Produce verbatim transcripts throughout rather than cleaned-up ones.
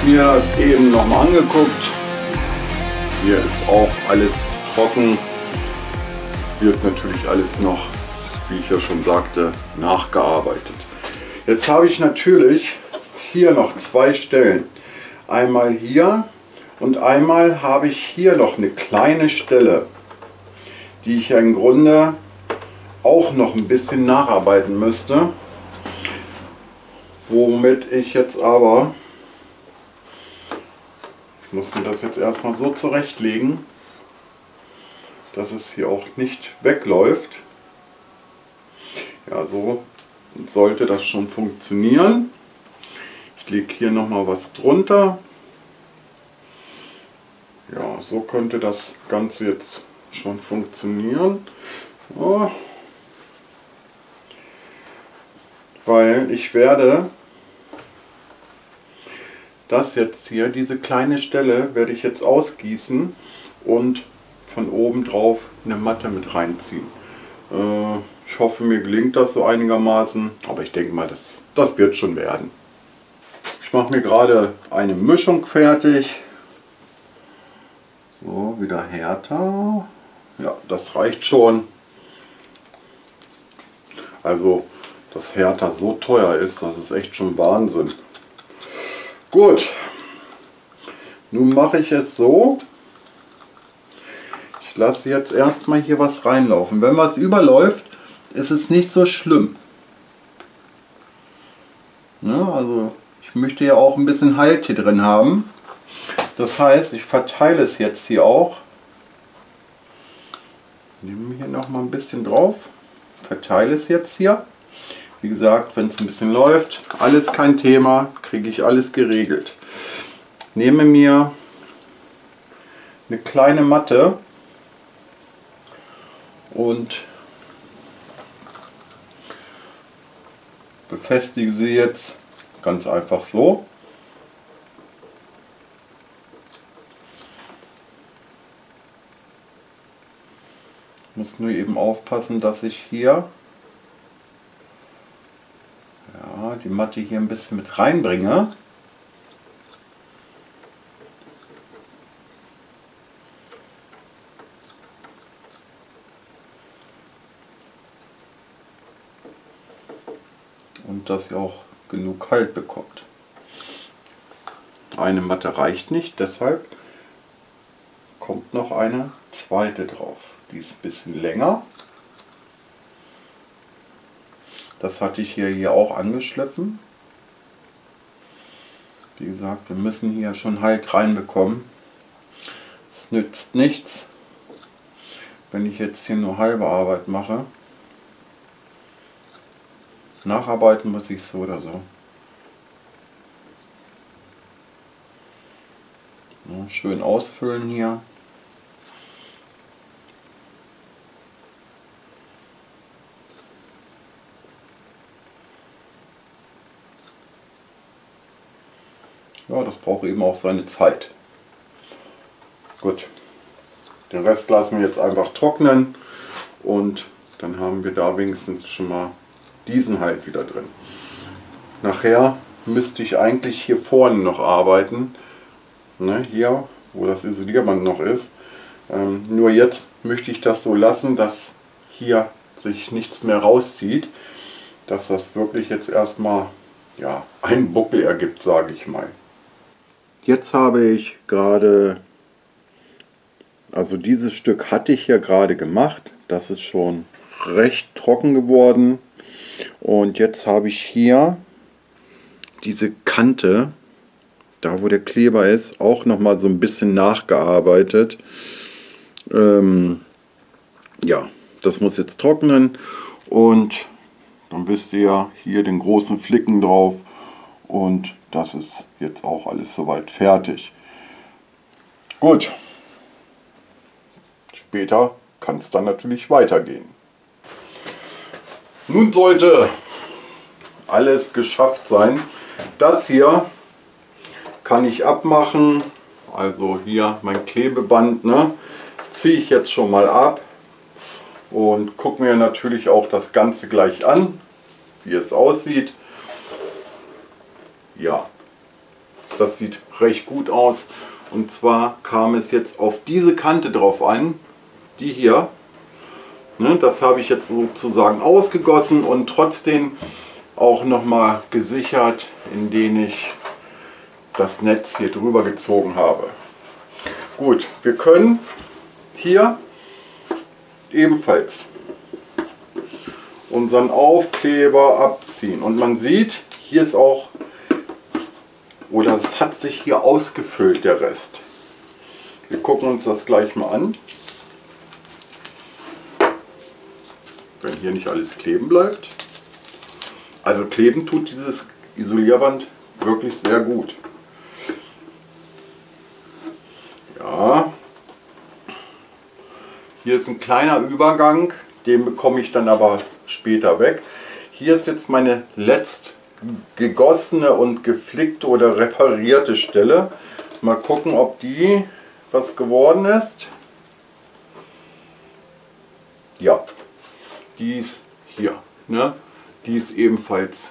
mir das eben noch mal angeguckt. Hier ist auch alles trocken. Wird natürlich alles noch, wie ich ja schon sagte, nachgearbeitet. Jetzt habe ich natürlich hier noch zwei Stellen. Einmal hier und einmal habe ich hier noch eine kleine Stelle, die ich ja im Grunde auch noch ein bisschen nacharbeiten müsste. Womit ich jetzt aber, ich muss mir das jetzt erstmal so zurechtlegen, dass es hier auch nicht wegläuft. Ja, so sollte das schon funktionieren. Ich lege hier noch mal was drunter. Ja, so könnte das Ganze jetzt schon funktionieren. Oh. Weil ich werde das jetzt hier, diese kleine Stelle, werde ich jetzt ausgießen und von oben drauf eine Matte mit reinziehen. Äh, ich hoffe, mir gelingt das so einigermaßen, aber ich denke mal, das, das wird schon werden. Ich mache mir gerade eine Mischung fertig. So, wieder härter. Ja, das reicht schon. Also, dass härter so teuer ist, das ist echt schon Wahnsinn. Gut, nun mache ich es so. Ich lasse jetzt erstmal hier was reinlaufen. Wenn was überläuft, ist es nicht so schlimm. Ja, also ich möchte ja auch ein bisschen Halt hier drin haben. Das heißt, ich verteile es jetzt hier auch. Nehme hier noch mal ein bisschen drauf. Verteile es jetzt hier. Wie gesagt, wenn es ein bisschen läuft, alles kein Thema, kriege ich alles geregelt. Nehme mir eine kleine Matte und befestige sie jetzt ganz einfach so. Ich muss nur eben aufpassen, dass ich hier ja, die Matte hier ein bisschen mit reinbringe. Und dass sie auch genug Halt bekommt. Eine Matte reicht nicht, deshalb kommt noch eine zweite drauf. Die ist ein bisschen länger. Das hatte ich hier, hier auch angeschliffen. Wie gesagt, wir müssen hier schon Halt reinbekommen. Es nützt nichts, wenn ich jetzt hier nur halbe Arbeit mache. Nacharbeiten muss ich so oder so. Ja, schön ausfüllen hier. Ja, das braucht eben auch seine Zeit. Gut, den Rest lassen wir jetzt einfach trocknen und dann haben wir da wenigstens schon mal diesen Halt wieder drin. Nachher müsste ich eigentlich hier vorne noch arbeiten, ne, hier, wo das Isolierband noch ist. Ähm, nur jetzt möchte ich das so lassen, dass hier sich nichts mehr rauszieht, dass das wirklich jetzt erstmal ja, einen Buckel ergibt, sage ich mal. Jetzt habe ich gerade, also dieses Stück hatte ich ja gerade gemacht, das ist schon recht trocken geworden und jetzt habe ich hier diese Kante, da wo der Kleber ist, auch noch mal so ein bisschen nachgearbeitet. Ähm, ja, das muss jetzt trocknen und dann wisst ihr ja hier den großen Flicken drauf und das ist jetzt auch alles soweit fertig. Gut, später kann es dann natürlich weitergehen. Nun sollte alles geschafft sein. Das hier kann ich abmachen, also hier mein Klebeband, ne, ziehe ich jetzt schon mal ab und gucke mir natürlich auch das Ganze gleich an, wie es aussieht. Ja, Das sieht recht gut aus. Und zwar kam es jetzt auf diese Kante drauf an, die hier. Ne, das habe ich jetzt sozusagen ausgegossen und trotzdem auch nochmal gesichert, indem ich das Netz hier drüber gezogen habe. Gut, wir können hier ebenfalls unseren Aufkleber abziehen. Und man sieht, hier ist auch, oder es hat sich hier ausgefüllt, der Rest. Wir gucken uns das gleich mal an. Wenn hier nicht alles kleben bleibt. Also kleben tut dieses Isolierband wirklich sehr gut. Ja. Hier ist ein kleiner Übergang, den bekomme ich dann aber später weg. Hier ist jetzt meine letzt gegossene und geflickte oder reparierte Stelle. Mal gucken, ob die was geworden ist. Ja, die ist hier. Ne? Die ist ebenfalls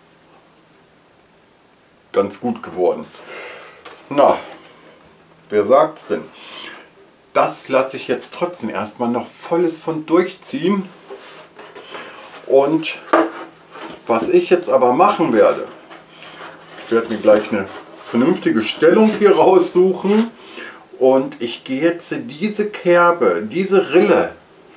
ganz gut geworden. Na, wer sagt's denn? Das lasse ich jetzt trotzdem erstmal noch volles von durchziehen. Und was ich jetzt aber machen werde, ich werde mir gleich eine vernünftige Stellung hier raussuchen und ich gehe jetzt diese Kerbe, diese Rille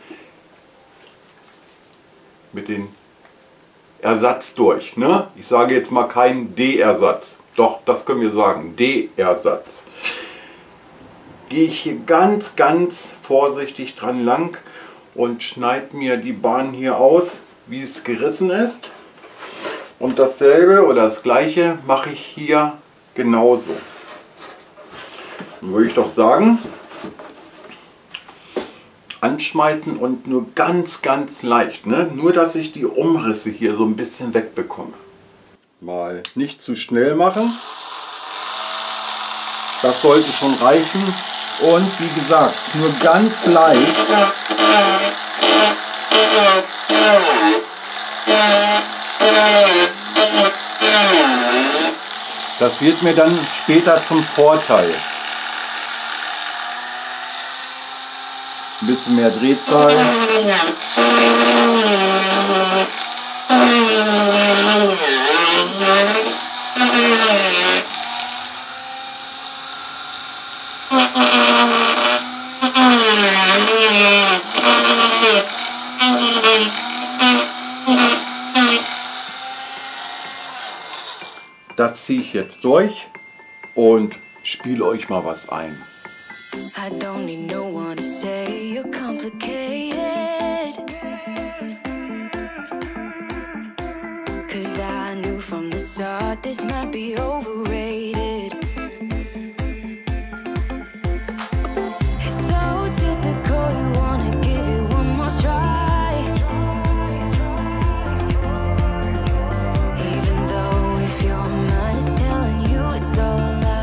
mit dem Ersatz durch. Ne? Ich sage jetzt mal keinen D-Ersatz. Doch, das können wir sagen, D-Ersatz. Gehe ich hier ganz, ganz vorsichtig dran lang und schneide mir die Bahn hier aus, wie es gerissen ist. Und dasselbe oder das gleiche mache ich hier genauso. Dann würde ich doch sagen, anschmeißen und nur ganz, ganz leicht. Ne? Nur, dass ich die Umrisse hier so ein bisschen wegbekomme. Mal nicht zu schnell machen. Das sollte schon reichen. Und wie gesagt, nur ganz leicht. Das wird mir dann später zum Vorteil. Ein bisschen mehr Drehzahl. Das ziehe ich jetzt durch und spiele euch mal was ein. I don't need no one to say you're complicated, 'cause I knew from the start this might be overrated. It's so typical, you wanna give it one more try, even though if your mind is telling you it's all a lie.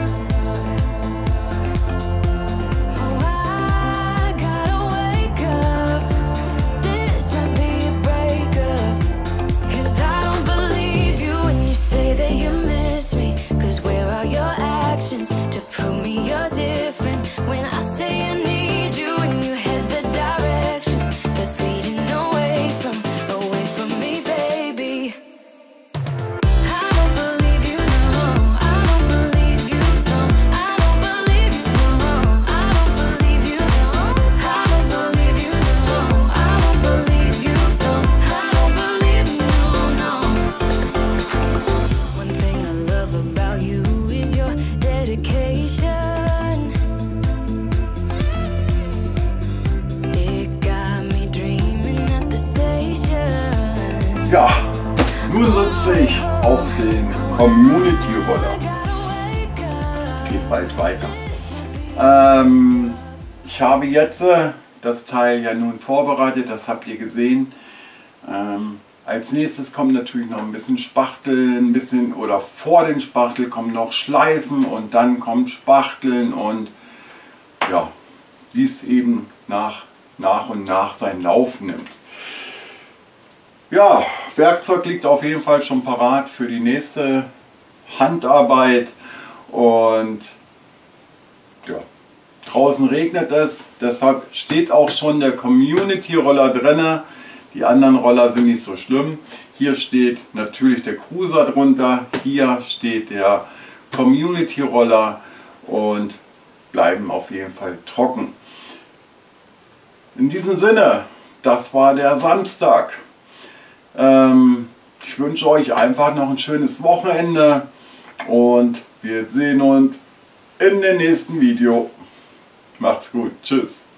Ja, nun sitze ich auf dem Community-Roller. Es geht bald weiter. Ähm, ich habe jetzt äh, das Teil ja nun vorbereitet, das habt ihr gesehen. Ähm, als nächstes kommt natürlich noch ein bisschen Spachteln, ein bisschen, oder vor den Spachtel kommen noch Schleifen und dann kommt Spachteln und ja, wie es eben nach, nach und nach seinen Lauf nimmt. Ja, Werkzeug liegt auf jeden Fall schon parat für die nächste Handarbeit Und ja, draußen regnet es, deshalb steht auch schon der Community-Roller drin. Die anderen Roller sind nicht so schlimm. Hier steht natürlich der Cruiser drunter, hier steht der Community-Roller und bleiben auf jeden Fall trocken. In diesem Sinne, das war der Samstag. Ähm, ich wünsche euch einfach noch ein schönes Wochenende und wir sehen uns in dem nächsten Video. Macht's gut. Tschüss.